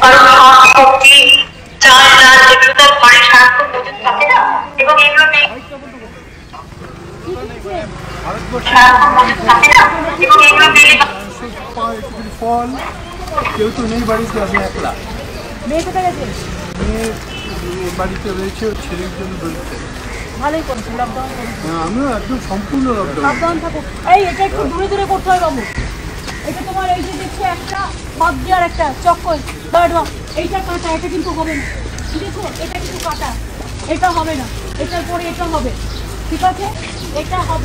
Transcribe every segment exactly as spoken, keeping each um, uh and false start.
কারণ শাক সবজি চাল ডাল এগুলো তো ঘরে সারাক্ষণ মজুদ থাকে না, এবং এগুলো ফল কেউ তো নেই বাড়িতে, আমি একলা। মেয়ে কোথায় গেছে? মেয়ে বাড়িতে রয়েছে, ছেলের জন্য রয়েছে। ভালোই করছে, লকডাউন হ্যাঁ, আমিও একদম সম্পূর্ণ লকডাউন। লকডাউন থাকুক। এই এটা একটু দূরে দূরে করতে হয় বাবু। এটা তোমার এই যে দেখছি একটা বাদ দেওয়ার একটা চক্কর, এইটা কাটা, এটা কিন্তু হবে না, ঠিক আছে? এটা কিন্তু কাটা, এটা হবে না, এটার পরে এটা হবে, ঠিক আছে? এটা হবে,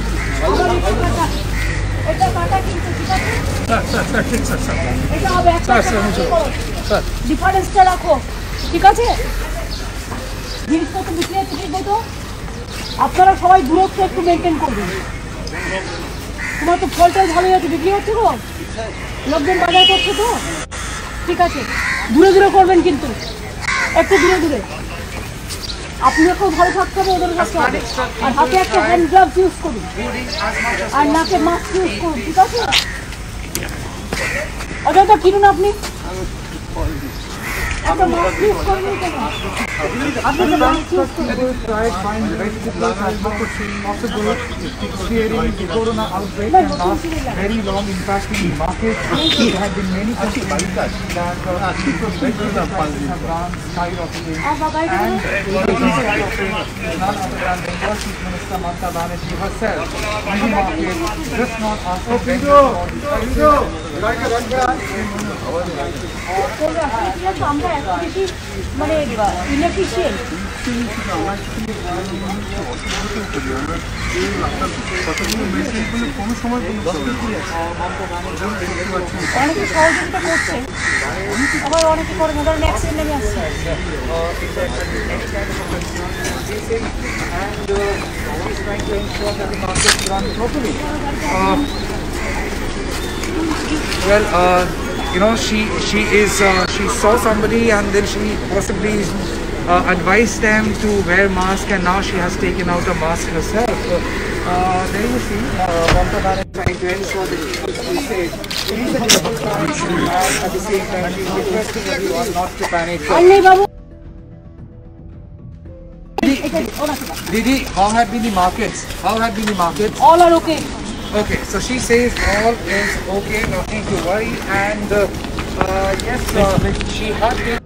এটা কাটা কিন্তু, ঠিক আছে? এটা হবে, ডিফারেন্সটা রাখো, ঠিক আছে? জিনিসপত্র বিক্রি হচ্ছে ঠিক মতো, আপনারা সবাই দূরত্ব একটু মেনটেন করবেন। তোমার তো ফলটাই ভালোই আছে, বিক্রি হচ্ছে তো, লোকজন বাজার করছে তো, ঠিক আছে? দূরে দূরে করবেন কিন্তু, একটু দূরে দূরে। আপনাকেও ভালো থাকতে হবে, ওদের থাকতে হবে। আর হাতে একটা হ্যান্ড গ্লাভস ইউজ করুন, আর নাকে মাস্ক ইউজ করুন, ঠিক আছে? অযথা কিনুন আপনি একটা মাস্ক ইউজ করবেন কেন? আপনি তো মাস্ক ইউজ করবেন। Try find vegetables as much as possible, fearing the corona outbreak and not very long impact in the market. There have been many complaints that uh, people vegetables have gone skyrocketing, and the biggest skyrocket is none other than the Chief Minister Mamata Banerjee herself. In the market, just not asking vendors for the আমরা এত বেশি মানে inefficient. অনেকে সহযোগিতা করছে, আবার অনেকে করে না, ধরেন অ্যাক্সিডেন্ট নেমে আসছে। Well, uh, you know, she she is uh, she saw somebody and then she possibly uh, advised them to wear mask, and now she has taken out a mask herself. So, uh, there you see, Mamata Banerjee trying to ensure that people be safe. She is a difficult time, and at the same time, she is requesting everyone not to panic. Didi, how have been the markets? How have been the markets? All are okay. Okay, so she says all is okay, nothing to worry, and uh, uh, yes, uh, she had been